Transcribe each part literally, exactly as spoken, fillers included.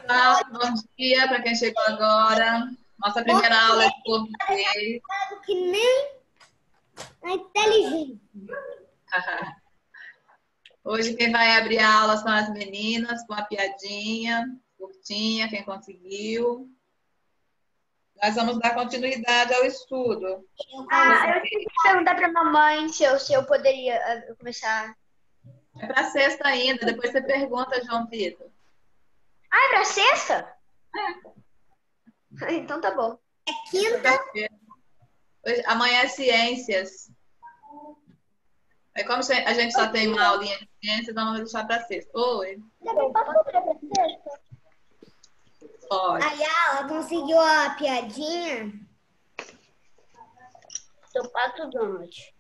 pessoal, bom dia para quem chegou agora. Nossa primeira aula é de português. Que nem a inteligência. Hoje quem vai abrir a aula são as meninas, com a piadinha, curtinha, quem conseguiu. Nós vamos dar continuidade ao estudo. Ah, eu tinha que perguntar para a mamãe se eu, se eu poderia uh, começar. É para sexta ainda, depois você pergunta, João Vitor. Ah, é para sexta? É. Então tá bom. É quinta. Hoje, amanhã é ciências. É como a gente só tem uma aulinha de ciências, vamos deixar para sexta. Oi. Também posso para sexta? Pode. Aí ela conseguiu a piadinha. Eu passo donde?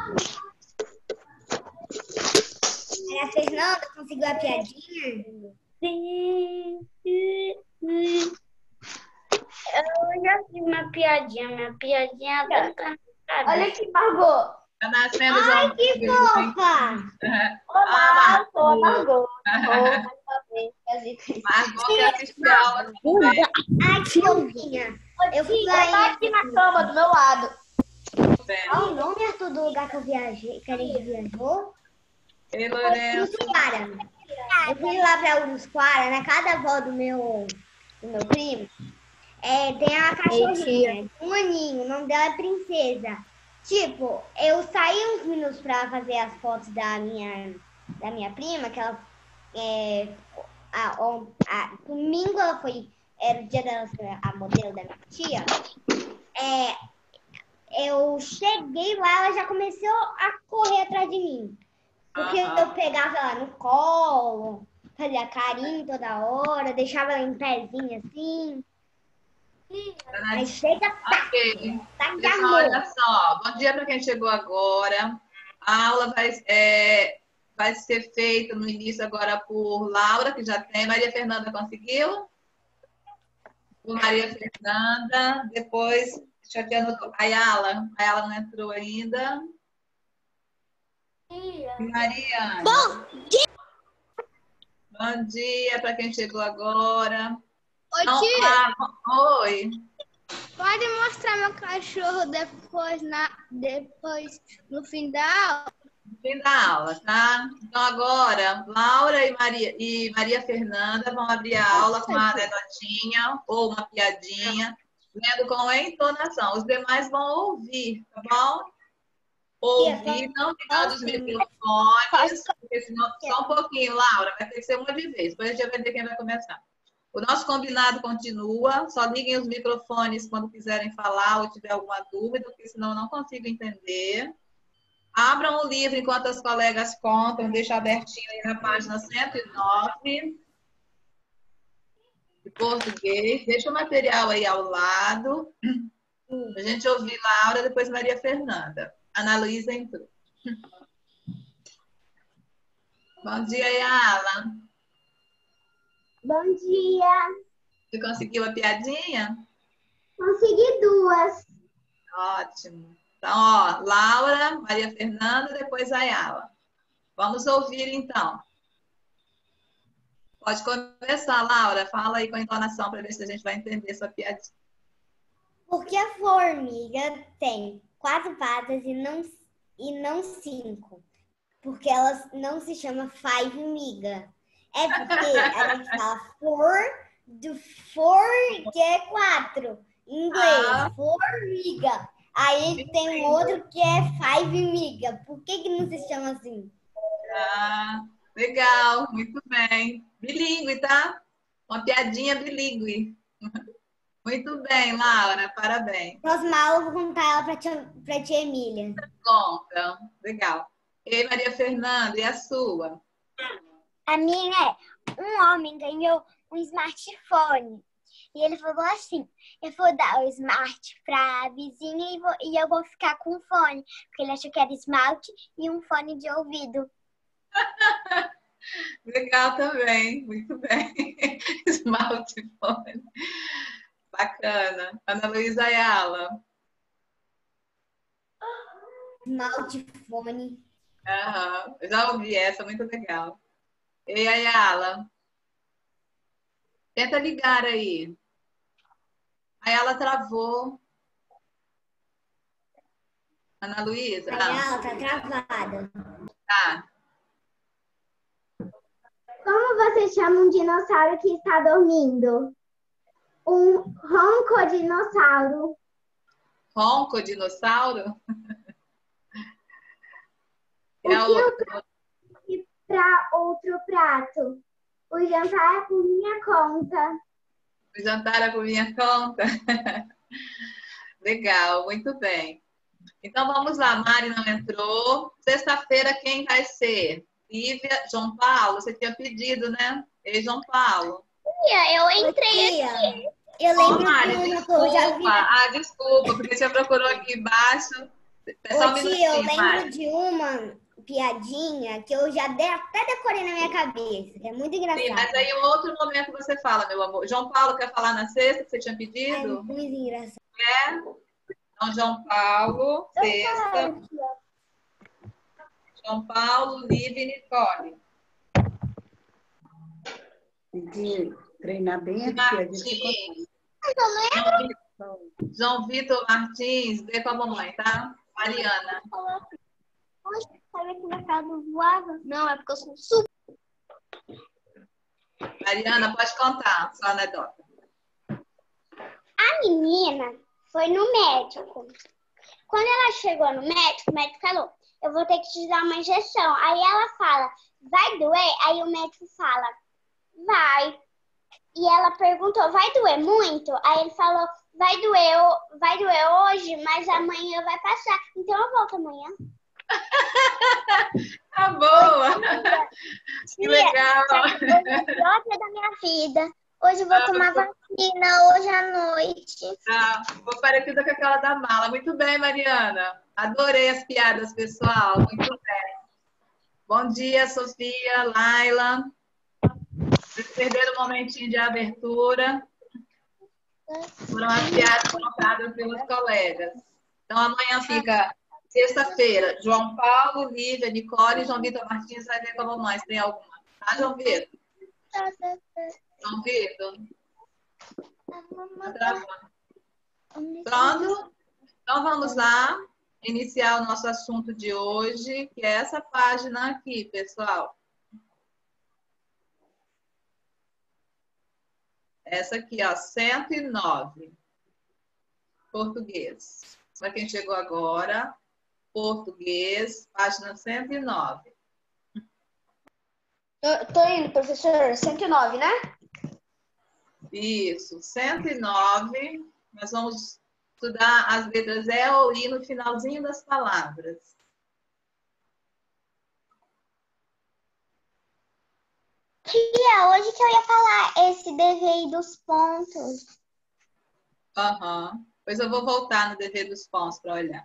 Aí a Fernanda conseguiu a piadinha. Sim, sim, sim. Eu já fiz uma piadinha, minha piadinha da cantada. Olha aqui, Margot. Tá nascendo, Ai, João que Vitor. fofa! Olá, sou a Margot. Margot que assistiu a aula também. Ai, que fofinha. Eu fui Ela tá lá aqui na cama do meu lado. Qual o nome, Arthur, do lugar que eu viajei, que a gente viajou? Ei, Lorena. Urusquara. Eu fui lá pra Urusquara, na casa da avó do meu, do meu primo. É, tem uma cachorrinha, um aninho, o nome dela é Princesa. Tipo, eu saí uns minutos pra fazer as fotos da minha, da minha prima, que ela, é, a, a, domingo ela foi, era o dia dela ser a modelo da minha tia. É, eu cheguei lá, ela já começou a correr atrás de mim. Porque Aham. eu pegava ela no colo, fazia carinho toda hora, deixava ela em pezinho assim. Aí chega, tá, Ok. tá de Pessoal, amor. olha só. Bom dia para quem chegou agora. A aula vai, é, vai ser feita no início agora por Laura, que já tem. Maria Fernanda conseguiu? Por Maria Fernanda. Depois, deixa eu aqui anotar. Ayala. Ayala não entrou ainda. E Mariana. Bom dia! Bom dia para quem chegou agora. Oi, Então, tia! ah, oi. Pode mostrar meu cachorro depois, na, depois no fim da aula? Fim da aula, tá? Então agora, Laura e Maria, e Maria Fernanda vão abrir a aula com uma anedotinha ou uma piadinha, lendo com entonação. Os demais vão ouvir, tá bom? Ouvir, não ligando os microfones, porque senão, só um pouquinho, Laura, vai ter que ser uma de vez, depois a gente vai ver quem vai começar. O nosso combinado continua, só liguem os microfones quando quiserem falar ou tiver alguma dúvida, porque senão eu não consigo entender. Abram o livro enquanto as colegas contam, deixa abertinho aí na página cento e nove, de português. Deixa o material aí ao lado. A gente ouvir Laura, depois Maria Fernanda. Ana Luísa entrou. Bom dia, Yala. Bom dia! Você conseguiu a piadinha? Consegui duas. Ótimo. Então, ó, Laura, Maria Fernanda, depois a Yala. Vamos ouvir, então. Pode começar, Laura. Fala aí com a entonação para ver se a gente vai entender sua piadinha. Porque a formiga tem quatro patas e não, e não cinco. Porque ela não se chama five miga. É porque a gente fala for, do for que é quatro. Em inglês, Ah. formiga. Aí tem um outro que é five miga. Por que que não se chama assim? Ah, legal, muito bem. Bilíngue, tá? Uma piadinha bilíngue. Muito bem, Laura, parabéns. Próxima aula eu vou contar ela pra tia, pra tia Emília. Conta, legal. E aí, Maria Fernanda, e a sua? A minha é: um homem ganhou um smartphone. E ele falou assim: eu vou dar o smart pra vizinha e, vou, e eu vou ficar com o fone. Porque ele achou que era esmalte e um fone de ouvido. Legal também, muito bem. Smartphone. Bacana. Ana Luísa Ayala. Smartphone. Aham, já ouvi essa, muito legal. E aí, Ayala? Tenta ligar aí. Aí ela travou. Ana Luísa? Aí ela tá travada. Tá. Como você chama um dinossauro que está dormindo? Um roncodinossauro. Roncodinossauro? O que eu trouxe para outro prato? O jantar é por minha conta. O jantar é por minha conta? Legal, muito bem. Então vamos lá, Mari não entrou. Sexta-feira quem vai ser? Lívia, João Paulo, você tinha pedido, né? Ei, João Paulo. Eu entrei aqui. Eu Ô, lembro Mari, de uma que desculpa. eu já vi. Ah, desculpa, porque você procurou aqui embaixo. É só um Ô, tia, eu minutinho, lembro Mari. de uma piadinha que eu já de- até decorei na minha cabeça, que é muito engraçada. Sim, mas aí em outro momento você fala, meu amor. João Paulo quer falar na sexta que você tinha É pedido? muito engraçado. É? Então, João Paulo, sexta. João Paulo, Lívia e Nicole. De treinar bem aqui, a gente Martins. João Vitor Martins, vê com a mamãe, tá? Mariana. Sabe que o mercado voava? Não, é porque eu sou super. Mariana, pode contar sua anedota. A menina foi no médico. Quando ela chegou no médico, o médico falou, eu vou ter que te dar uma injeção. Aí ela fala, vai doer? Aí o médico fala, vai. E ela perguntou, vai doer muito? Aí ele falou, vai doer, vai doer hoje, mas amanhã vai passar. Então eu volto amanhã. Tá boa! Que legal! Hoje é o pior dia da minha vida. Hoje eu vou tomar vacina, hoje à noite. Tá, vou parecida com aquela da mala. Muito bem, Mariana. Adorei as piadas, pessoal. Muito bem. Bom dia, Sofia, Laila. Vocês perderam um momentinho de abertura. Foram as piadas contadas pelos colegas. Então, amanhã fica sexta-feira. João Paulo, Lívia, Nicole e João Vitor Martins vai ver com a mamãe se tem alguma. Tá, João Vitor? João Vitor? Tá travando. Pronto? Então, vamos lá. Iniciar o nosso assunto de hoje, que é essa página aqui, pessoal. Essa aqui, ó, cento e nove. Português. Para quem chegou agora, português, página cento e nove. Tô, tô indo, professor. cento e nove, né? Isso, cento e nove. Nós vamos estudar as letras E ou I no finalzinho das palavras. Tia, hoje que eu ia falar esse dever dos pontos. Aham. Uhum. Depois eu vou voltar no dever dos pontos para olhar.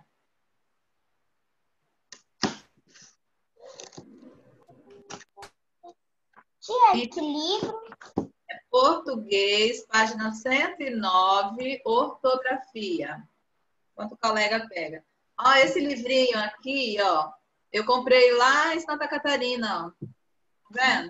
Tia, que livro? É português, página cento e nove, ortografia. Enquanto o colega pega. Ó, esse livrinho aqui, ó, eu comprei lá em Santa Catarina, ó. Tá vendo?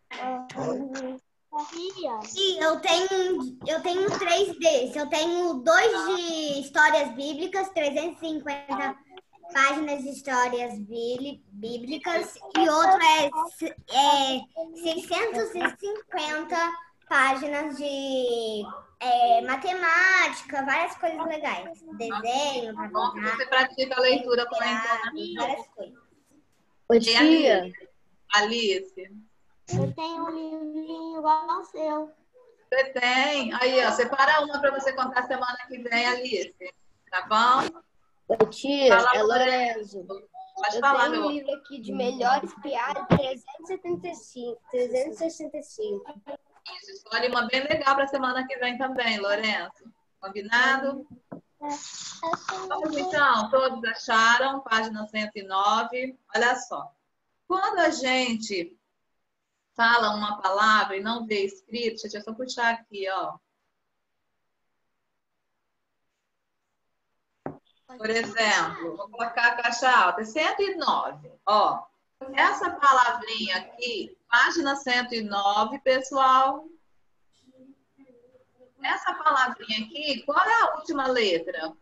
Sim, eu tenho, eu tenho três desses. Eu tenho dois de histórias bíblicas, trezentas e cinquenta páginas de histórias bíblicas, e outro é, é seiscentas e cinquenta páginas de é, matemática, várias coisas legais. Desenho, para Bom, você pratica a leitura com a entonação. várias coisas. Ô, tia. Alice. Eu tenho um livrinho igual ao seu. Você tem. Aí, ó, separa uma para você contar semana que vem, Alice. Tá bom? Ô, tia, Fala, é Lorenzo. Pode Eu falar, tenho meu um amor. livro aqui de melhores piadas, trezentos e setenta e cinco, trezentos e sessenta e cinco. Isso, escolhe uma bem legal para semana que vem também, Lourenço. Combinado? Vamos então, todos acharam, página cento e nove. Olha só. Quando a gente fala uma palavra e não vê escrito, deixa eu só puxar aqui, ó. Por exemplo, vou colocar a caixa alta, cento e nove. Ó, essa palavrinha aqui, página cento e nove, pessoal. Nessa palavrinha aqui, qual é a última letra?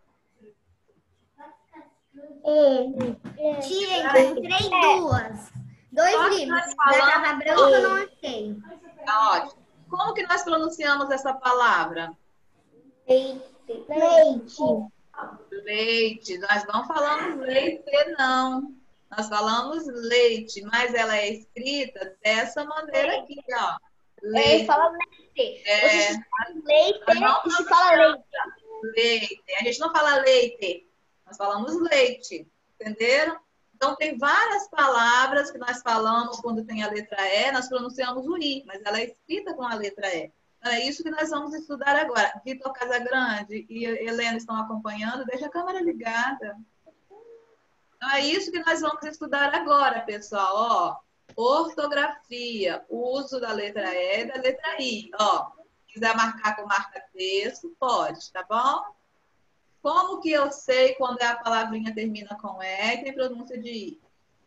É. Tia, encontrei duas. Dois Só que livros. nós Da falamos- capa branca eu não achei. Tá ótimo. Como que nós pronunciamos essa palavra? Leite. Leite. Leite. Nós não falamos leite, não. Nós falamos leite, mas ela é escrita dessa maneira aqui, ó. Ele Leite. fala leite. É, Você fala leite nós não e se fala leite. leite. A gente não fala leite, nós falamos leite. Entenderam? Então, tem várias palavras que nós falamos quando tem a letra E, nós pronunciamos o I, mas ela é escrita com a letra E. Então, é isso que nós vamos estudar agora. Vitor Casagrande e Helena estão acompanhando, deixa a câmera ligada. Então, é isso que nós vamos estudar agora, pessoal. Ó, ortografia, o uso da letra E e da letra I. Ó, quiser marcar com marca-texto, pode, tá bom? Como que eu sei quando a palavrinha termina com E e tem pronúncia de I?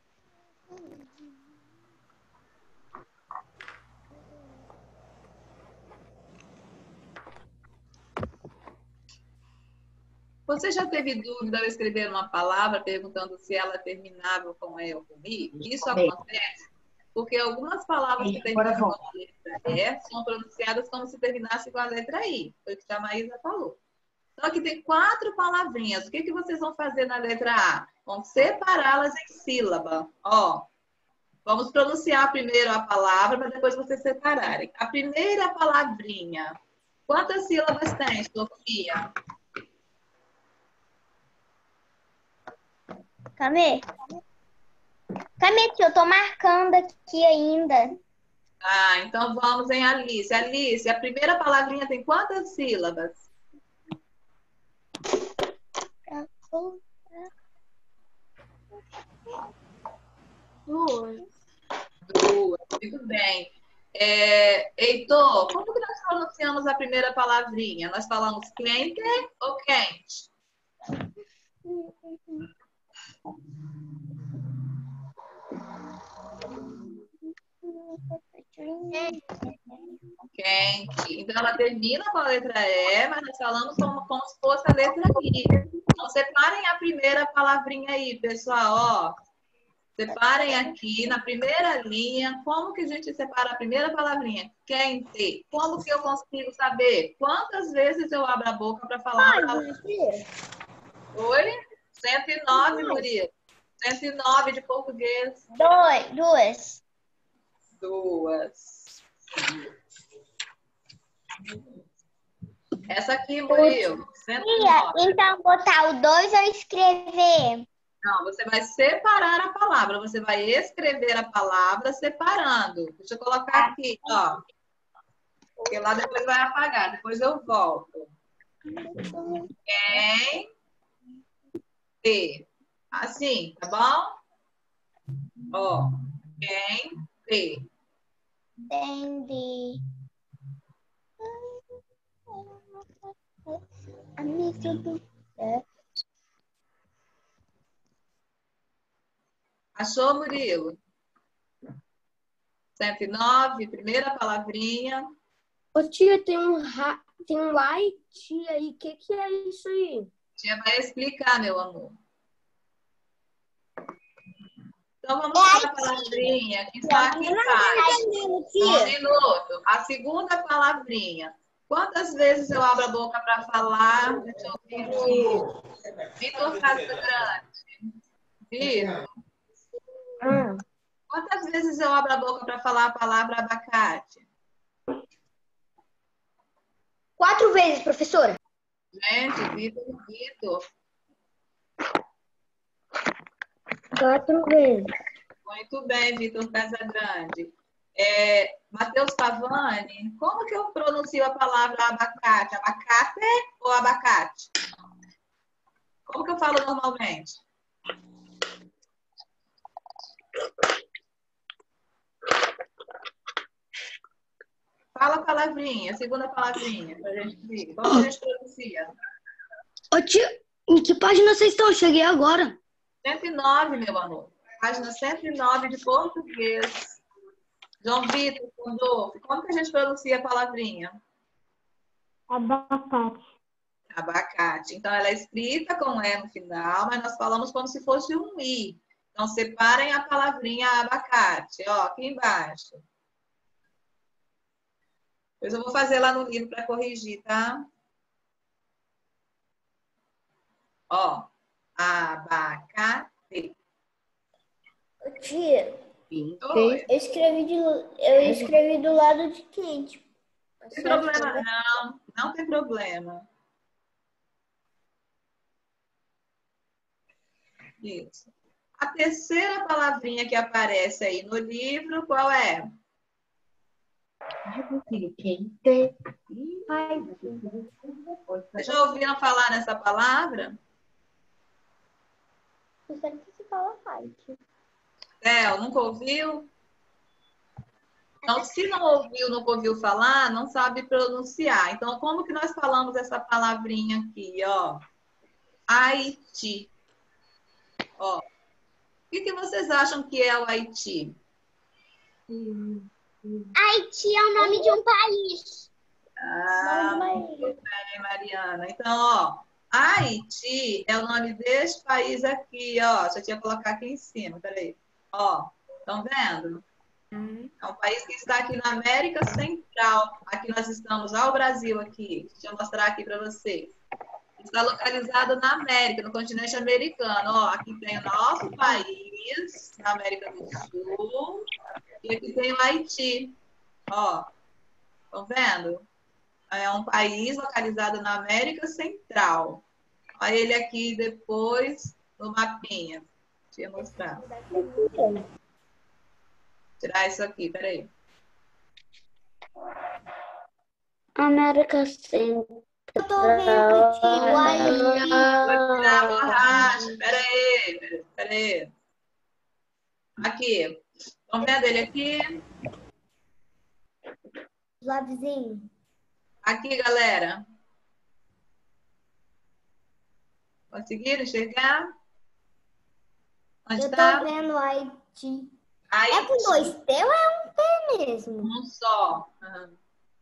Você já teve dúvida ao escrever uma palavra perguntando se ela terminava com E ou com I? Isso acontece porque algumas palavras que terminam com a letra E são pronunciadas como se terminasse com a letra I. Foi o que a Maísa falou. Então, aqui tem quatro palavrinhas. O que, que vocês vão fazer na letra A? Vão separá-las em sílaba. Ó, vamos pronunciar primeiro a palavra, para depois vocês separarem. A primeira palavrinha. Quantas sílabas tem, Sofia? Camê? Camê, tia, eu tô marcando aqui ainda. Ah, então vamos em Alice. Alice, a primeira palavrinha tem quantas sílabas? Duas. Duas, muito bem. É, Heitor, como que nós pronunciamos a primeira palavrinha? Nós falamos quente ou quente? Quente. Então, ela termina com a letra E, mas nós falamos como, como se fosse a letra I. Então, separem a primeira palavrinha aí, pessoal. Ó, separem aqui na primeira linha. Como que a gente separa a primeira palavrinha? Quente. Como que eu consigo saber quantas vezes eu abro a boca para falar a palavra? Oi? cento e nove, Murilo. cento e nove de português. Dois, duas. Duas. Essa aqui, Murilo. cento e nove. Tia, então botar o dois ou escrever? Não, você vai separar a palavra. Você vai escrever a palavra separando. Deixa eu colocar aqui, ó. Porque lá depois vai apagar. Depois eu volto. Quem? T. Assim, tá bom? Ó. Quem? T. Entendi. Amigo do céu. Achou, Murilo? cento e nove, primeira palavrinha. Ô, tia, tem um, ra... tem um light aí. O que, que é isso aí? Tia vai explicar, meu amor. Então, vamos para a palavrinha que está aqui embaixo. Um minuto. A segunda palavrinha. Quantas vezes eu abro a boca para falar? Deixa eu ver aqui. Vitor Casagrande. Vitor. Ah, Quantas vezes eu abro a boca para falar a palavra abacate? Quatro vezes, professora. Gente, Vitor, Vitor. quatro vezes. Muito bem, Vitor Casagrande. É, Matheus Pavani, como que eu pronuncio a palavra abacate? Abacate ou abacate? Como que eu falo normalmente? Fala a palavrinha, a segunda palavrinha, pra gente ver. Como que a gente pronuncia? Ô, tia, em que página vocês estão? Eu cheguei agora. cento e nove, meu amor. Página cento e nove de português. João Vitor, Condolfo, como que a gente pronuncia a palavrinha? Abacate. Abacate. Então, ela é escrita com E no final, mas nós falamos como se fosse um I. Então, separem a palavrinha abacate, ó, aqui embaixo. Depois eu vou fazer lá no livro para corrigir, tá? Ó, abacate. Tia, Oi. eu escrevi, de, eu escrevi do lado de quente. Não tem problema, não. Não tem problema. Isso. A terceira palavrinha que aparece aí no livro, qual é? Vocês já ouviram falar nessa palavra? Eu sei que você fala fight. Theo, nunca ouviu? Então, se não ouviu, nunca ouviu falar, não sabe pronunciar. Então, como que nós falamos essa palavrinha aqui, ó? Haiti. Ó. O que, que vocês acham que é o Haiti? Haiti é o nome de um país. Ah, muito bem, Mariana. Então, ó, Haiti é o nome deste país aqui, ó. Deixa eu te colocar aqui em cima, peraí. Ó, estão vendo? É um país que está aqui na América Central. Aqui nós estamos, ó, o Brasil aqui. Deixa eu mostrar aqui para vocês. Está localizado na América, no continente americano. Ó, aqui tem o nosso país, na América do Sul. E aqui tem o Haiti. Ó, estão vendo? É um país localizado na América Central. Olha ele aqui depois no mapinha. Deixa eu mostrar. Vou tirar isso aqui, peraí. América Central. Eu tô vendo, tio. Vou tirar a borracha. Peraí, peraí. Aqui. Estão vendo ele aqui? Lavizinho. Aqui, galera. Conseguiram enxergar? Onde Eu está? tô vendo Haiti. Haiti. É com dois T ou é um T mesmo? Um só. Uhum.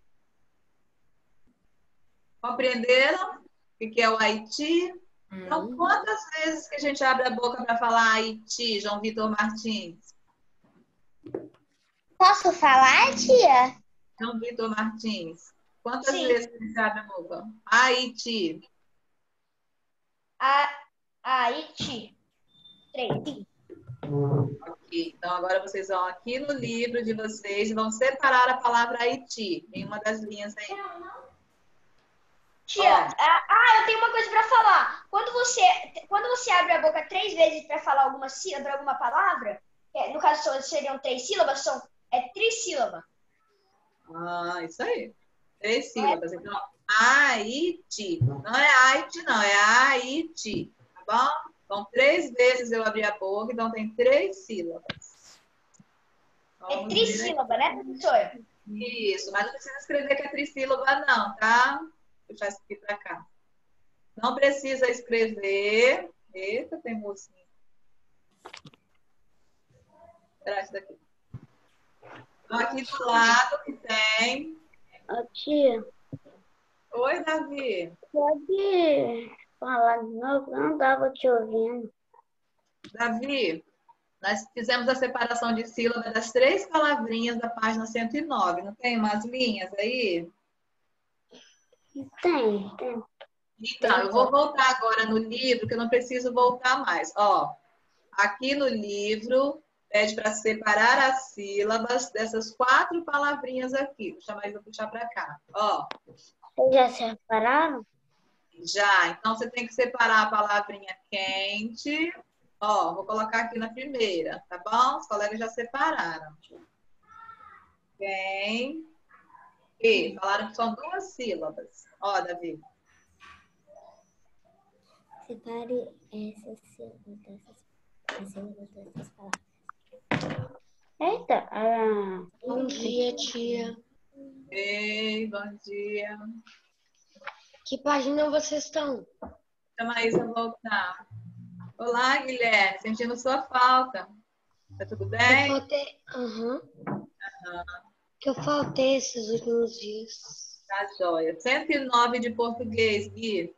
Compreenderam o que é o Haiti? Então, quantas vezes que a gente abre a boca para falar Haiti, João Vitor Martins? Posso falar, tia? João Vitor Martins. Quantas Sim. vezes que a gente abre a boca? Haiti. A Haiti. Três. Ok. Então, agora vocês vão aqui no livro de vocês e vão separar a palavra Haiti em uma das linhas aí. Tia, ah, ah, eu tenho uma coisa para falar. Quando você, quando você abre a boca três vezes para falar alguma sílaba, alguma palavra, é, no caso seriam três sílabas, são é trissílaba. Ah, isso aí. Três sílabas. Então, Haiti. Não é Haiti, não. É Haiti. Tá bom? Então, três vezes eu abri a boca, então tem três sílabas. É trissílaba, né, professora? Isso, mas não precisa escrever que é trissílaba, não, tá? Vou puxar isso aqui pra cá. Não precisa escrever. Eita, tem mocinho. Será isso daqui? Então, aqui do lado que tem. Ô, tia, Oi, Davi. pode falar de novo? Eu não estava te ouvindo. Davi, nós fizemos a separação de sílaba das três palavrinhas da página cento e nove. Não tem umas linhas aí? Tem, tem. Então, eu vou voltar agora no livro, que eu não preciso voltar mais. Ó, aqui no livro, pede para separar as sílabas dessas quatro palavrinhas aqui. Vou chamar isso, vou puxar para cá. Ó. Vocês já separaram? Já. Então, você tem que separar a palavrinha quente. Ó, vou colocar aqui na primeira, tá bom? Os colegas já separaram. Quem? E falaram que são duas sílabas. Ó, Davi. Separe essas sílabas dessas, sílabas dessas palavras. Eita, ah, Bom dia, tia. Ei, bom dia. Que página vocês estão? Chama a Isa voltar. Olá, Guilherme. Sentindo sua falta. Tá tudo Eu bem? faltei. Aham. Que eu faltei esses últimos dias. Tá joia. cento e nove de português, Gui.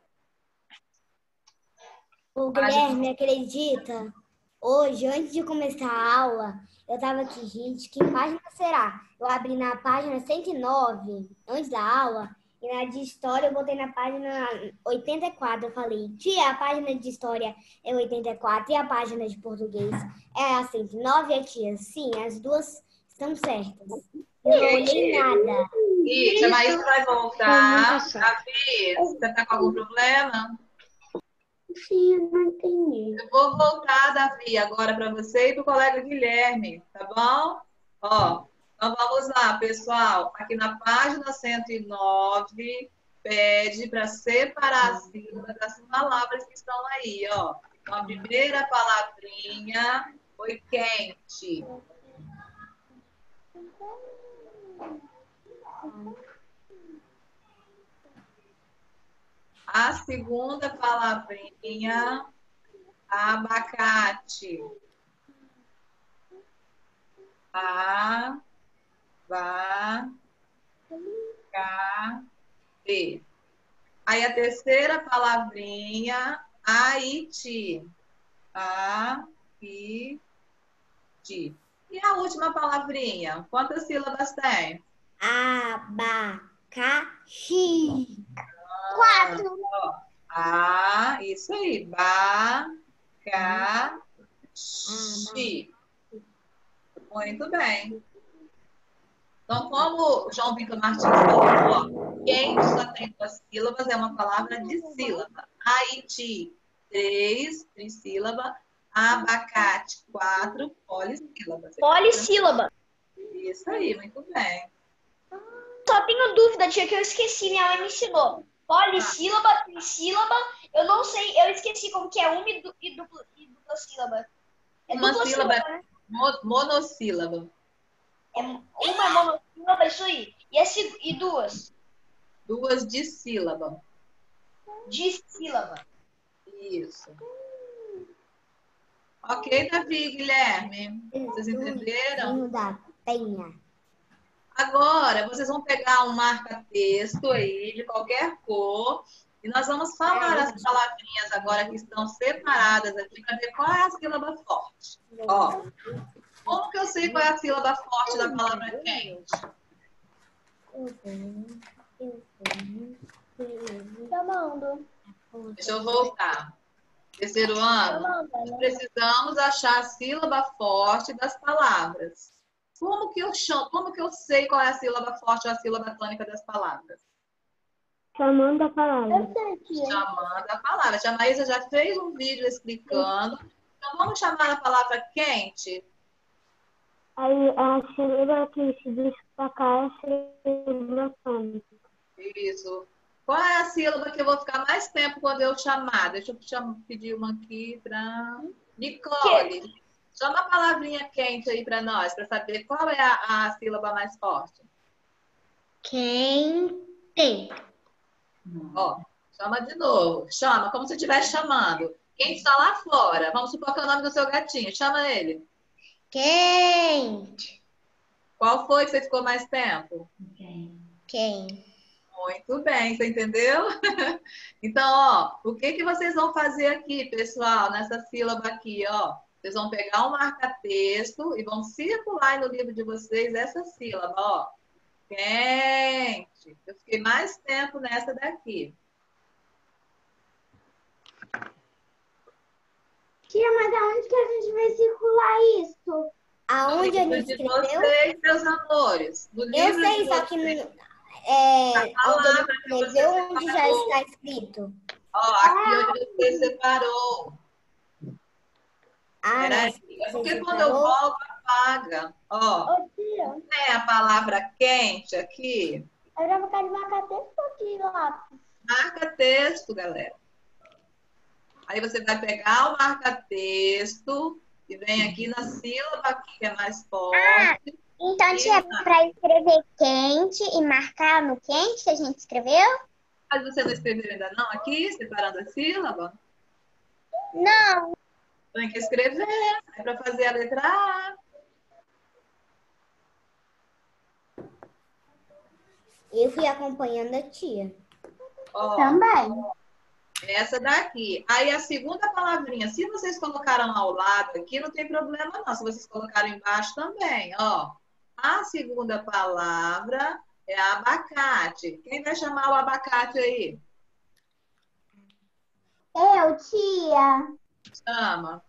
O Guilherme, acredita? Hoje, antes de começar a aula, eu tava aqui, gente, que página será? Eu abri na página cento e nove, antes da aula, e na de história eu botei na página oitenta e quatro. Eu falei, tia, a página de história é oitenta e quatro e a página de português é a cento e nove, a tia? Sim, as duas estão certas. Eu não olhei nada. Ih, a Maísa vai Foi voltar. muito Davi, você tá com algum problema? Sim, eu não entendi. Eu vou voltar, Davi, agora para você e para o colega Guilherme, tá bom? Ó, então vamos lá, pessoal. Aqui na página cento e nove, pede para separar as sílabas das palavras que estão aí, ó. Então, a primeira palavrinha foi quente. A segunda palavrinha, abacate. A, va, ca, te. Aí a terceira palavrinha, Haiti. A, i, ti. E a última palavrinha, quantas sílabas tem? Abacaxi. Quatro. Ah, isso aí. Ba, ca, xi. Muito bem. Então, como o João Vitor Martins falou, ó, quente só tem duas sílabas, é uma palavra de sílaba. Haiti, três, trissílaba. Abacate, quatro, polissílaba. Polissílaba. Isso aí, muito bem. Só tenho dúvida, tia, que eu esqueci, minha mãe me ensinou. Polissílaba, trissílaba, eu não sei, eu esqueci como que é uma e, du e, dupla, e dupla sílaba. É Uma dupla sílaba, sílaba, né? mo monossílaba. É, uma é monossílaba, isso aí. E, é, e duas? Duas de sílaba. Dissílaba. Isso. Ok, Davi, Guilherme? Vocês entenderam? Da penha. Agora, vocês vão pegar um marca-texto aí, de qualquer cor, e nós vamos falar as palavrinhas agora que estão separadas aqui, para ver qual é a sílaba forte. Ó, como que eu sei qual é a sílaba forte da palavra quente? Chamando. Deixa eu voltar. Terceiro ano, precisamos achar a sílaba forte das palavras. Como que eu chamo, como que eu sei qual é a sílaba forte ou a sílaba tônica das palavras? Chamando a palavra. Eu sei, tia. Chamando a palavra. A Maísa já fez um vídeo explicando. Então, vamos chamar a palavra quente? Aí a sílaba que se destacar é a sílaba tônica. Isso. Qual é a sílaba que eu vou ficar mais tempo quando eu chamar? Deixa eu chamar, pedir uma aqui para Nicole. Chama a palavrinha quente aí para nós, para saber qual é a, a sílaba mais forte. Quente. Ó, chama de novo. Chama, como se estivesse chamando. Quem está lá fora? Vamos supor que é o nome do seu gatinho. Chama ele. Quente. Qual foi que você ficou mais tempo? Quente. Muito bem, você entendeu? Então, ó, o que que vocês vão fazer aqui, pessoal, nessa sílaba aqui, ó? Vocês vão pegar um marca-texto e vão circular aí no livro de vocês essa sílaba, ó. Quente. Eu fiquei mais tempo nessa daqui. Tia, mas aonde que a gente vai circular isso? Aonde a gente de escreveu? vocês, meus amores. No Eu livro sei, de só que vocês. no, é, A onde palavra ele que você escreveu, onde já separou. está escrito. Ó, aqui onde você separou. Ah, Peraí. não. É porque Você quando eu separou? volto, apaga. Ó, Ô, tia, tem a palavra quente aqui. eu já vou ficar de marca-texto aqui lá. Marca texto, galera. Aí você vai pegar o marca-texto e vem aqui na sílaba aqui, que é mais forte. Então, tia, para escrever quente e marcar no quente que a gente escreveu? Mas você não escreveu ainda não aqui, separando a sílaba? Não. Tem que escrever, é para fazer a letra A. Eu fui acompanhando a tia. Ó, Também. essa daqui. Aí a segunda palavrinha, se vocês colocaram ao lado aqui, não tem problema não. Se vocês colocaram embaixo também, ó. A segunda palavra é abacate. Quem vai chamar o abacate aí? Eu, tia. Chama.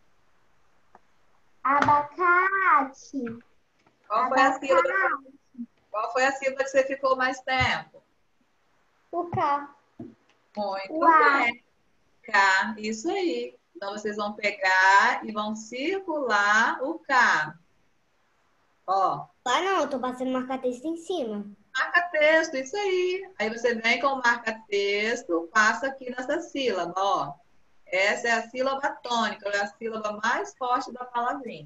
Abacate. Qual foi a sílaba? Qual foi a sílaba que você ficou mais tempo? O K. Muito Uá. bem. K, isso aí. Então, vocês vão pegar e vão circular o K. Ó, Ah, não, eu tô passando marca-texto em cima. marca-texto, isso aí. Aí você vem com o marca-texto, passa aqui nessa sílaba, ó. Essa é a sílaba tônica, é a sílaba mais forte da palavrinha.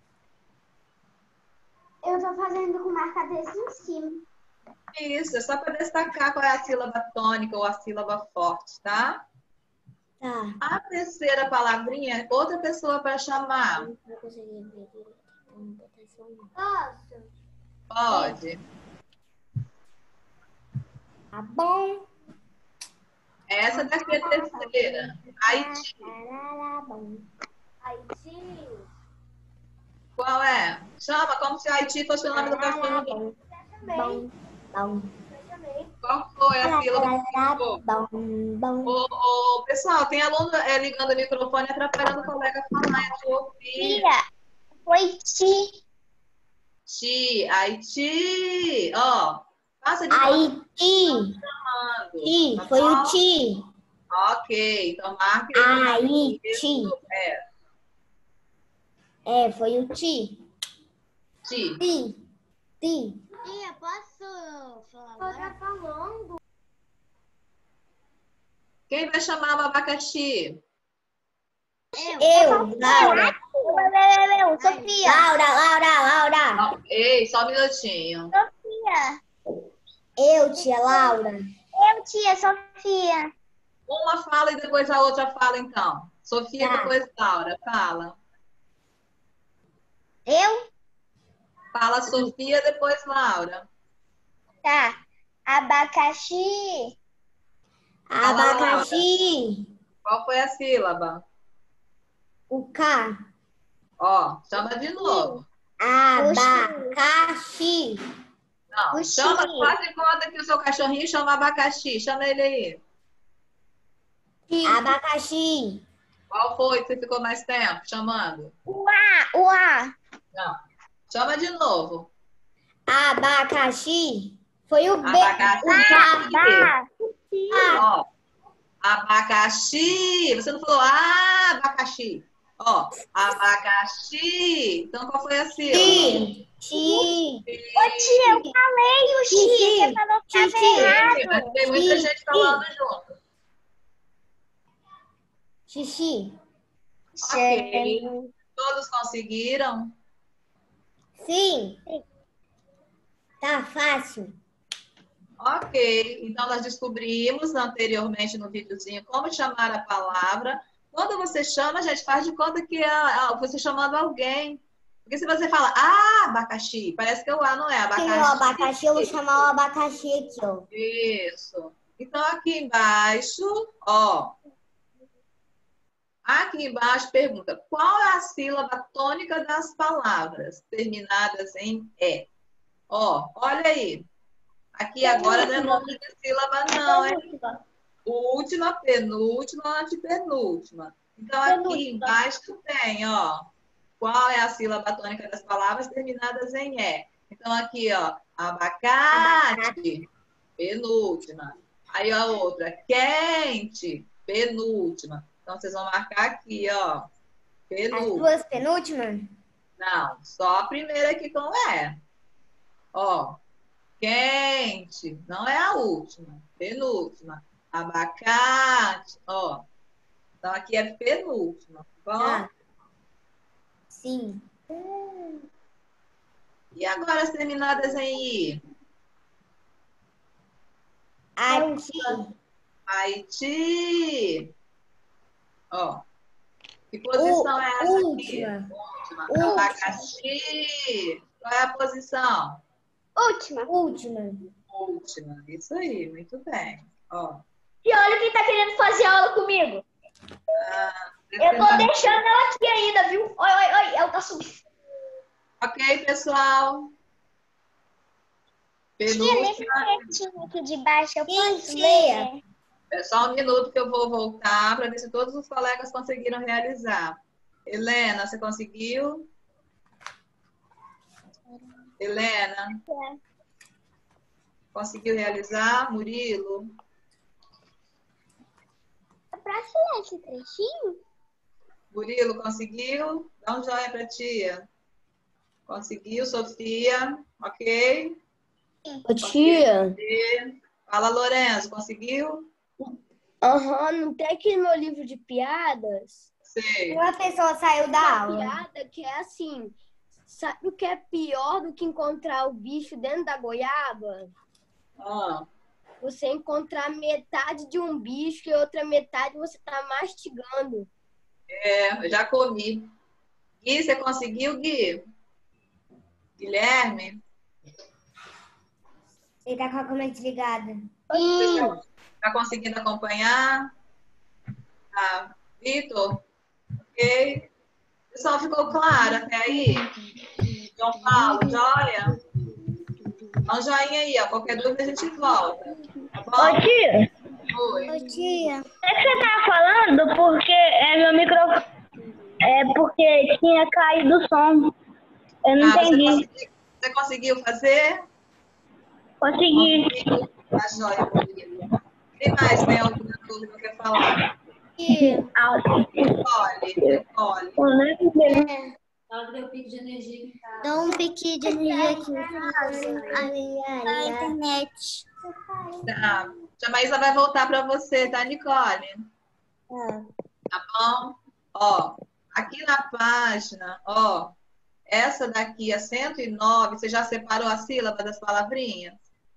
Eu tô fazendo com marca-texto em cima. Isso, é só para destacar qual é a sílaba tônica ou a sílaba forte, tá? Tá. A terceira palavrinha, outra pessoa para chamar. Não consegui ver direito. Então, vou botar só uma. Posso? Pode. Tá bom. Essa daqui é a terceira. Haiti. Haiti. Qual é? Chama como se Haiti fosse o nome do cachorro. Bom, bom. Qual foi a sílaba que ficou? Bom, bom. Ô, ô, pessoal, tem aluno é, ligando o microfone atrapalhando o colega falar, eu te ouvir. Tia. Foi ti. Ti, Haiti. Ó, passa de Aí, ti. chamando. Ti, Tá foi bom? o ti. Ok, então marque Aí, ti. É, É, foi o ti. ti. Ti. Ti. Tia, posso falar agora? Tá falando. Quem vai chamar o abacaxi? Eu, Laura. Eu, eu, eu, Sofia. Laura, Laura, Laura. Não, ei, só um minutinho. Sofia. Eu, tia Laura. Eu, tia, Sofia. Uma fala e depois a outra fala, então. Sofia, Tá. depois Laura. Fala. Eu? Fala Sofia, depois Laura. Tá. Abacaxi. Abacaxi. Qual foi a sílaba? O K. Ó, chama de novo. Abacaxi. Não, Oxi. chama, faz de conta que o seu cachorrinho chama abacaxi. Chama ele aí. Abacaxi. Qual foi que você ficou mais tempo chamando? Uá, uá. Não. Chama de novo. Abacaxi. Foi o B. Abacaxi. O K. Tá. Ó, abacaxi. Você não falou ah, abacaxi. Ó, abacaxi. Então, qual foi a sílaba? Xi. Xi. Ô, tia, eu falei o X. Xixi. Você falou que tava Xixi. errado. Mas tem muita Xi. gente falando junto. Xixi. Ok. Todos conseguiram? Sim. Tá fácil. Ok. Então, nós descobrimos anteriormente no videozinho como chamar a palavra. Quando você chama, a gente faz de conta que é você chamando alguém. Porque se você fala, ah, abacaxi, parece que o A não é abacaxi. Tem o abacaxi, eu vou chamar o abacaxi aqui, ó. Isso. Então, aqui embaixo, ó. Aqui embaixo pergunta, qual é a sílaba tônica das palavras terminadas em E? Ó, olha aí. Aqui agora não é nome de sílaba, não, é última, penúltima, antepenúltima. Então, aqui embaixo tem, ó, qual é a sílaba tônica das palavras terminadas em E. Então, aqui, ó, abacate, penúltima. Aí a outra, quente, penúltima. Então, vocês vão marcar aqui, ó, As penúltima. duas penúltimas? Não, só a primeira aqui com E. Ó, quente, não é a última, penúltima. Abacate, ó. Então, aqui é penúltima, tá bom? Ah. Sim. E agora as terminadas em I? Aqui. Haiti. Ó. Que posição U- é essa última. aqui? Última. Última. Abacaxi. Qual é a posição? Última. Última. Última. Isso aí, muito bem. Ó. E olha quem tá querendo fazer aula comigo. Ah, Eu tô deixando ela aqui ainda, viu? Oi, oi, oi, ela tá subindo. Ok, pessoal. Tia, nesse Penúltima. textinho aqui de baixo, eu posso tia. ler? É só um minuto que eu vou voltar para ver se todos os colegas conseguiram realizar. Helena, você conseguiu? Helena? Conseguiu realizar? Murilo? Eu posso ler esse trechinho? Murilo, conseguiu? Dá um joinha para tia. Conseguiu, Sofia? Ok? Ô, tia. Fala, Lourenço, conseguiu? Aham, não tem aqui no meu livro de piadas? Sei. Uma pessoa saiu da Uma aula. piada que é assim, sabe o que é pior do que encontrar o bicho dentro da goiaba? Ah, Você encontrar metade de um bicho e outra metade você tá mastigando. é, eu já comi. Gui, você conseguiu, Gui? Guilherme? Ele tá com a câmera desligada. Sim. Tá conseguindo acompanhar? Tá. Vitor? Ok? Pessoal, ficou claro até aí? João Paulo, joia? Dá um joinha aí, ó. Qualquer dúvida a gente volta. Tá bom? Ô, tia, Oi. Ô, tia. é que você tava falando porque é meu microfone. É porque tinha caído o som. Eu não Ah, você entendi. conseguiu, você conseguiu fazer? Consegui. Conseguiu. Tá joia, Murilo. Quem mais tem alguma dúvida que quer falar? Tia. Nicole, Nicole. Dá um pique de energia aqui. Ai, ai, A ai. internet. Tá. A Maísa vai voltar para você, tá, Nicole? Tá. Tá bom? Ó, aqui na página, ó, essa daqui, a cento e nove, você já separou a sílaba das palavrinhas?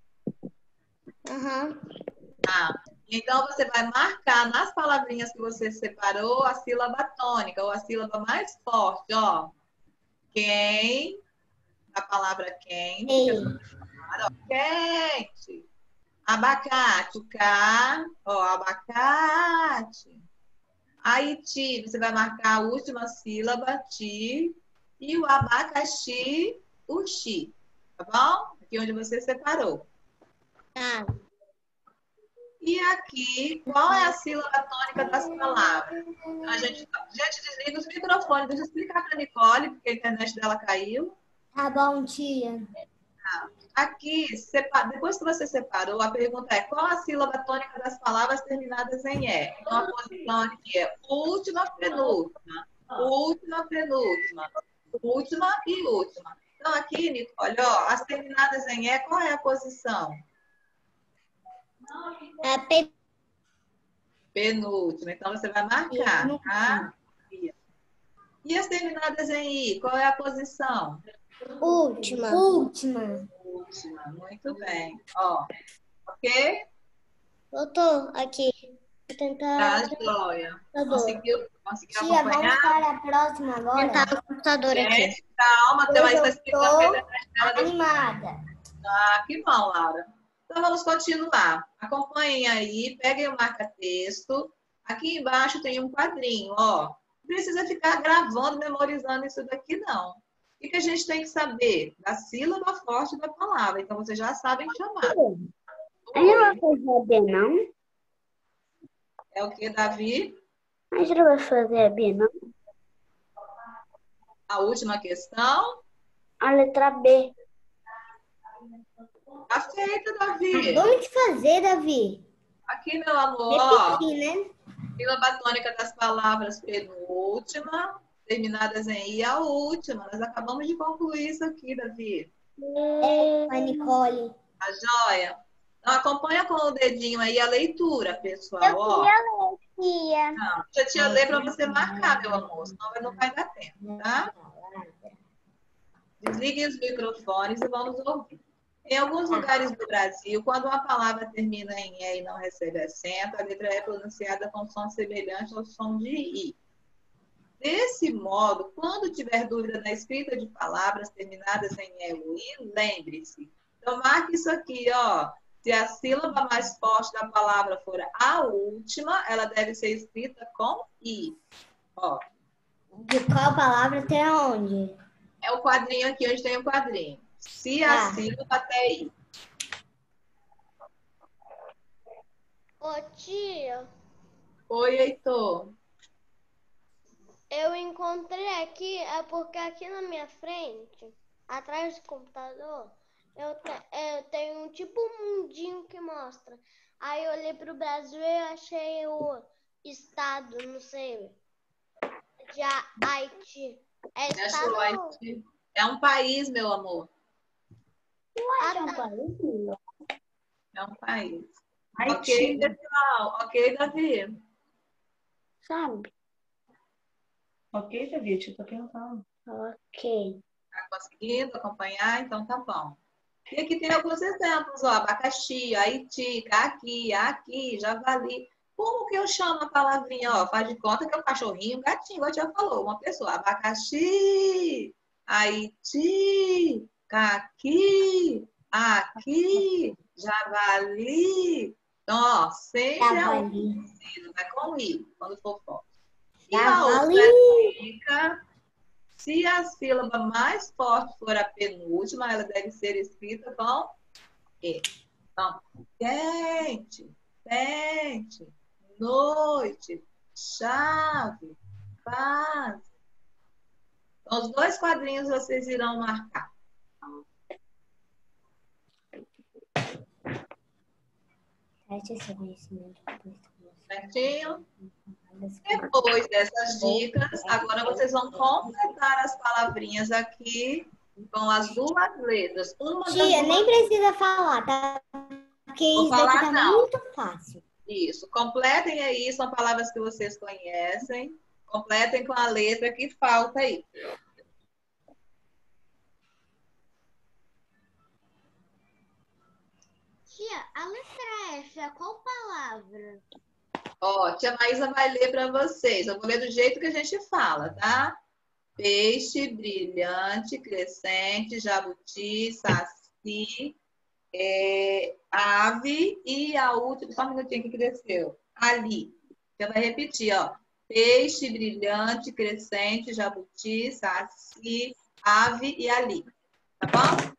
Aham. Tá. Então, você vai marcar nas palavrinhas que você separou a sílaba tônica, ou a sílaba mais forte, ó. Quem, a palavra quem, Ei. quente. Abacate, o K, ó, abacate. Aí, ti, você vai marcar a última sílaba, ti, e o abacaxi, o xi, tá bom? Aqui onde você separou. Tá. E aqui, qual é a sílaba tônica das palavras? A gente, gente, desliga os microfones, deixa eu explicar para a Nicole, porque a internet dela caiu. Tá bom, tia. Aqui, separa- depois que você separou, a pergunta é qual a sílaba tônica das palavras terminadas em E? Então, a posição aqui é última, penúltima, última, penúltima, última e última. Então, aqui, Nicole, ó, as terminadas em E, qual é a posição? É pe... Penúltima. Então, você vai marcar, tá? E as terminadas em I, qual é a posição? Última. Última. Última. Muito bem. Ó, ok? Voltou aqui. Vou tentar. Tá, joia. Computador. Conseguiu, conseguiu Tia, vamos acompanhar? para a próxima agora. Tentar no computador aqui. Gente, calma, até mais Hoje está eu explicando tô que a internet dela deu- animada. Ah, que bom, Laura. Então, vamos continuar. Acompanhem aí, peguem o marca-texto. Aqui embaixo tem um quadrinho, ó. Não precisa ficar gravando, memorizando isso daqui, não. O que que a gente tem que saber? Da sílaba forte da palavra. Então, vocês já sabem chamar. A gente vai fazer a B, não? É o que, Davi? A gente não vai fazer a B, não? A última questão. A letra B. Tá feita, Davi. Vamos fazer, Davi. Aqui, meu amor, ó. Repetir, né? Sílaba tônica das palavras penúltima, terminadas em I, a última. Nós acabamos de concluir isso aqui, Davi. É, a Nicole. A joia? Então, acompanha com o dedinho aí a leitura, pessoal. Eu Ó. queria ler, tia. Não, já tinha ler para você marcar, meu amor, senão não vai dar tempo, tá? Desliguem os microfones e vamos ouvir. Em alguns lugares do Brasil, quando uma palavra termina em E e não recebe acento, a letra E é pronunciada com som semelhante ao som de I. Desse modo, quando tiver dúvida na escrita de palavras terminadas em E ou I, lembre-se, Então, marque isso aqui, ó. Se a sílaba mais forte da palavra for a última, ela deve ser escrita com I. Ó. De qual palavra até onde? É o quadrinho aqui, onde tem o quadrinho. Se a Ah. sílaba até I. Ô, tia, Oi, Heitor. eu encontrei aqui, é porque aqui na minha frente, atrás do computador, eu, te- eu tenho um tipo um mundinho que mostra. Aí eu olhei pro Brasil e eu achei o estado, não sei, de Ha- Haiti. É Achou estado ou... Haiti? É um país, meu amor. Ah, É um tá. país? É um país. Haiti. Ok, pessoal. Ok, Davi. Sabe? Ok, Davi, eu tô perguntando. Ok. Tá conseguindo acompanhar? Então tá bom. E aqui tem alguns exemplos, ó. Abacaxi, Haiti, caqui, aqui, javali. Como que eu chamo a palavrinha, ó? Faz de conta que é um cachorrinho, um gatinho, igual a tia falou. Uma pessoa. Abacaxi, Haiti, caqui, aqui, javali. Então, ó, sempre é um Javali. vai com I, quando for forte. E a Javali. outra dica, se a sílaba mais forte for a penúltima, ela deve ser escrita com E. Então, quente, quente, noite, chave, paz. Então, os dois quadrinhos vocês irão marcar. Certinho? Depois dessas dicas, agora vocês vão completar as palavrinhas aqui com as duas letras. Uma das Tia, duas... nem precisa falar, tá? Porque Vou isso daqui falar, tá não. muito fácil. Isso. Completem aí, são palavras que vocês conhecem. Completem com a letra que falta aí. Tia, a letra F é qual palavra? Ó, tia Maísa vai ler para vocês. Eu vou ler do jeito que a gente fala, tá? Peixe, brilhante, crescente, jabuti, saci, é, ave e a última, só um minutinho aqui que desceu. Ali. Você vai repetir, ó. Peixe, brilhante, crescente, jabuti, saci, ave e ali. Tá bom?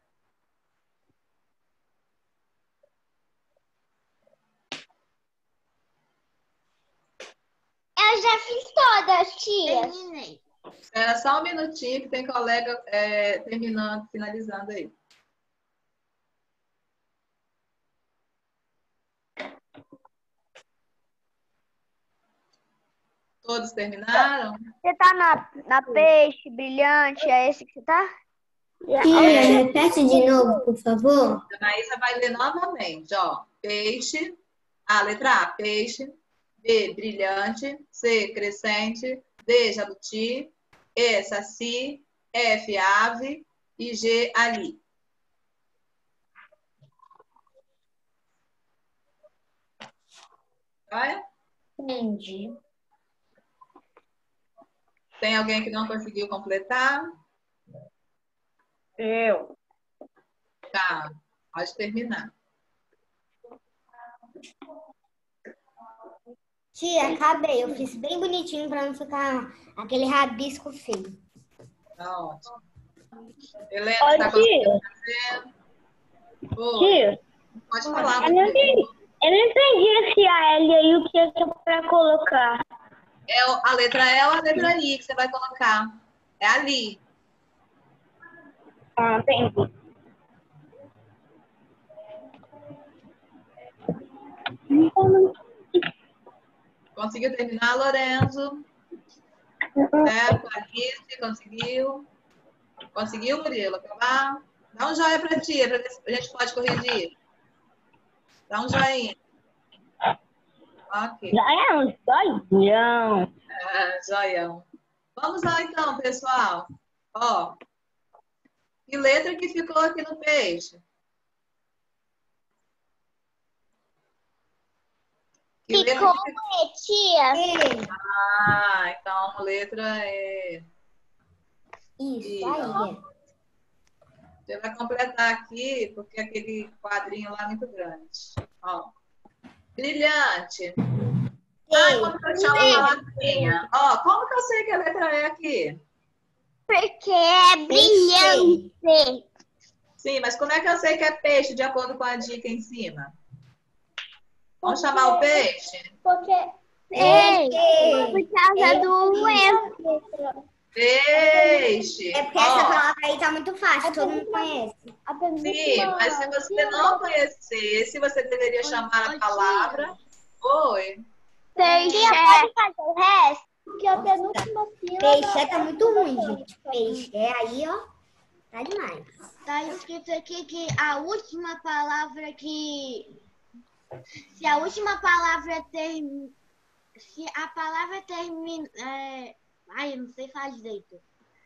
Eu já fiz todas, tia. Terminei. Espera só um minutinho que tem colega é, terminando, finalizando aí. Todos terminaram? Você tá na, na peixe, brilhante, é esse que você tá? Tia, repete de novo, por favor. A Maísa vai ler novamente, ó. Peixe, a letra A, peixe. B, brilhante. C, crescente. D, jabuti. E, saci. F, ave. E G, ali. Vai? Entendi. Tem alguém que não conseguiu completar? Eu. Tá, pode terminar. Tia, acabei. Eu fiz bem bonitinho para não ficar aquele rabisco feio. Tá ótimo. Helena, Ô, tá tia. conseguindo fazer? Oi. Tia, Pode falar. eu não entendi, eu não entendi esse A L aí, o que é pra colocar. É o- a letra E ou a letra I que você vai colocar? É ali. Ah, entendi. Conseguiu terminar, Lorenzo? É, Alice, conseguiu? Conseguiu, Murilo? Acabar? Dá um joia pra tia, pra ver se a gente pode corrigir. Dá um joinha. Ok. Já é um doidão. É, joião. Vamos lá, então, pessoal. Ó, que letra que ficou aqui no peixe? Que letra Ficou que ficou? E, tia. E, Ah, então a letra é... isso I, aí. ó. Você vai completar aqui, porque aquele quadrinho lá é muito grande. Ó. Brilhante. Ai, como que eu chamo a palavrinha? Ó, como que eu sei que a letra E aqui? Porque é brilhante. Sim, mas como é que eu sei que é peixe, de acordo com a dica em cima? Vamos chamar o peixe? Porque Ei, por causa do erro. Peixe. É porque Ó, essa palavra aí tá muito fácil, todo mundo conhece. a penúltima sim, mas se você não conhecesse, você deveria chamar a palavra. Oi. Peixe. Pode fazer o resto? que a penúltima sílaba... Peixe tá muito ruim, gente. Peixe. É aí, ó. Tá demais. Tá escrito aqui que a última palavra que... Se a última palavra termina... Se a palavra termina... É... Ai, eu não sei falar direito.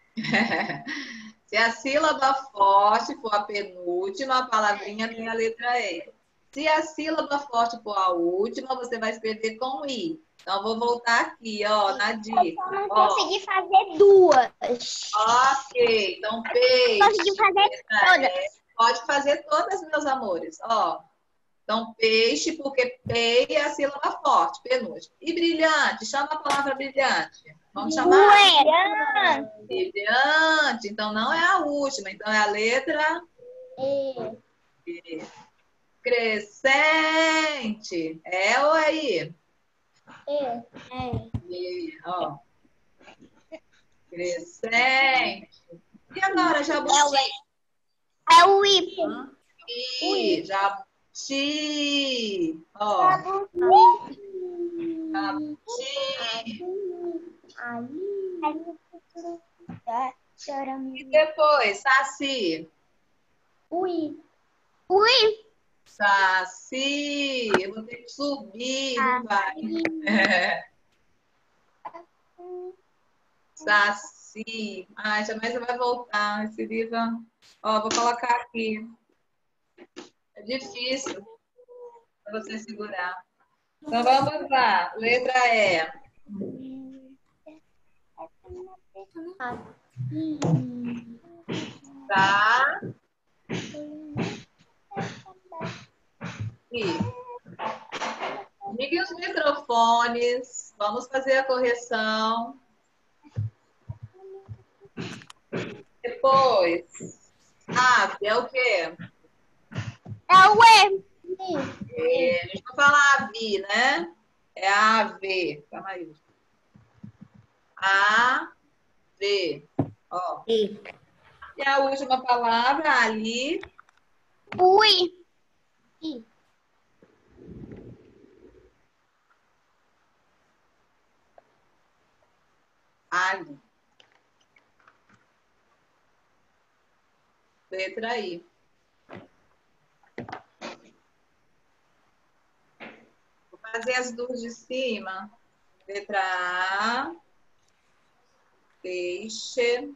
Se a sílaba forte for a penúltima, a palavrinha tem a letra E. Se a sílaba forte for a última, você vai escrever com I. Então, vou voltar aqui, ó, na dica. Eu não Ó, consegui fazer duas. ok, então peixe. Consegui fazer todas. É, pode fazer todas, meus amores. Ó, então, peixe, porque P é a sílaba forte, penúltima. E brilhante, chama a palavra brilhante. Vamos chamar? Ué. Brilhante, então não é a última, então é a letra E. E. Crescente, é ou é I? E. I, ó. Crescente. E agora, jabuti? É o I. I, jabuti. Ó. Jabuti. E depois, saci. Ui. Ui. Saci. Eu vou ter que subir, não vai. É. Saci. Ai, jamais vai voltar esse livro. Ó, vou colocar aqui. É difícil para você segurar. Então vamos lá. Letra E. Tá. E liguem os microfones. Vamos fazer a correção. Depois, ave é o quê? É o E. É, a gente não fala ave, né? É ave. Calma aí. A, V. Ó. E. E a última palavra, ali. Ui. I. Ali. Letra I. Vou fazer as duas de cima. Letra A. Peixe.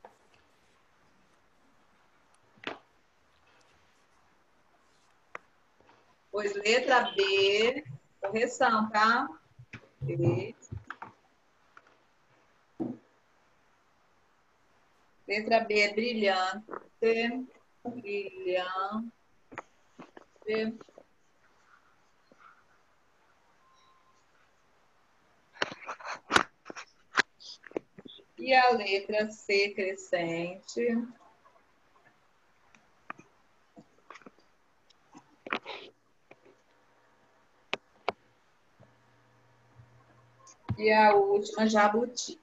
Pois letra B. Correção, tá? B. Letra B é brilhante. Brilhante. E a letra C, crescente. E a última, jabuti.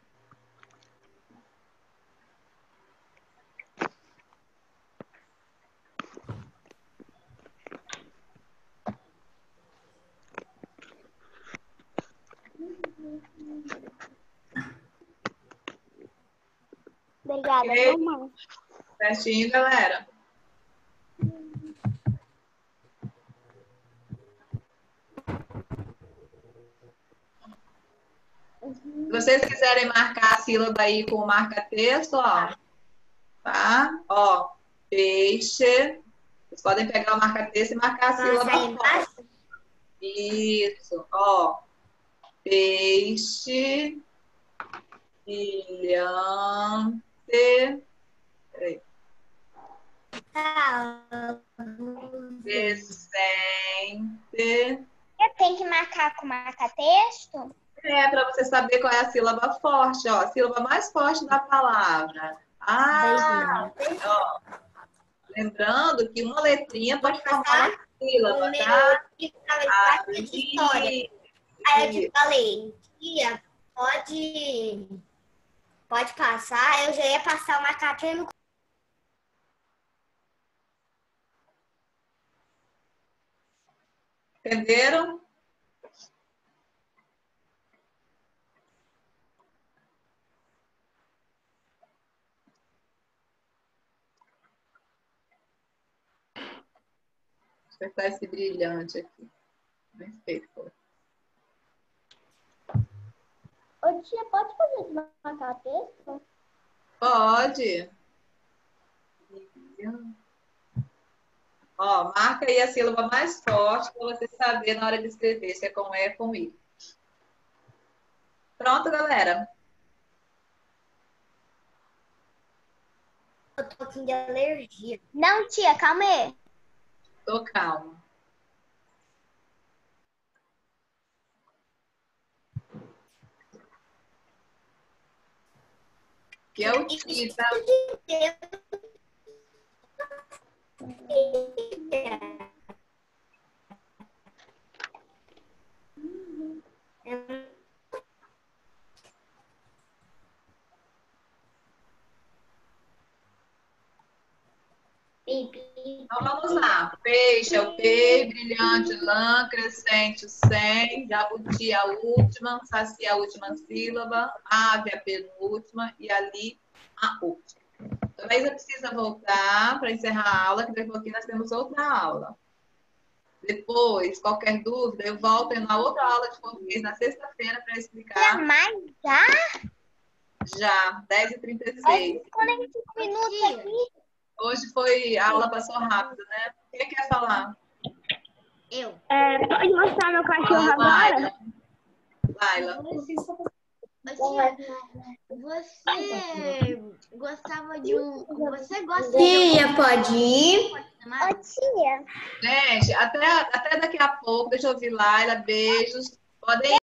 Obrigada, Ok? mamãe. Certinho, galera? Se vocês quiserem marcar a sílaba aí com marca-texto, ó. Tá? Ó, peixe. Vocês podem pegar o marca-texto e marcar a sílaba fora. Isso, ó. Peixe. Brilhante. Peraí. Decente. Eu tenho que marcar com marca-texto? É, para você saber qual é a sílaba forte, ó. A sílaba mais forte da palavra. Ah, ó. Lembrando que uma letrinha pode formar uma sílaba, tá? História. Aí eu te falei, tia, pode, pode passar. Eu já ia passar o marcador. Entenderam? Vou apertar esse brilhante aqui. Bem feito. Ô, tia, pode fazer de marca-texto? Pode. Ó, marca aí a sílaba mais forte para você saber na hora de escrever se é com E ou com I. Pronto, galera? Eu tô com de alergia. Não, tia, calma aí. Tô calma. Que é o Ti, tá? Então vamos lá. Peixe é o P, brilhante, lã, crescente, o sem, jabuti a última, saci a última sílaba, ave a penúltima e ali a última. Então, a Isa precisa voltar para encerrar a aula, que daqui a pouquinho nós temos outra aula. Depois, qualquer dúvida, eu volto na outra aula de português na sexta-feira para explicar. Mas já? Já, dez e trinta e seis. quarenta minutos aqui. Hoje foi, a aula passou rápido, né? Quem quer falar? Eu. É, pode mostrar meu cachorro Fala, agora? Laila. Você gostava de um... Você gosta de Tia, pode ir? Ô, tia. Gente, até, até daqui a pouco. Deixa eu ouvir, Laila. Beijos. Podem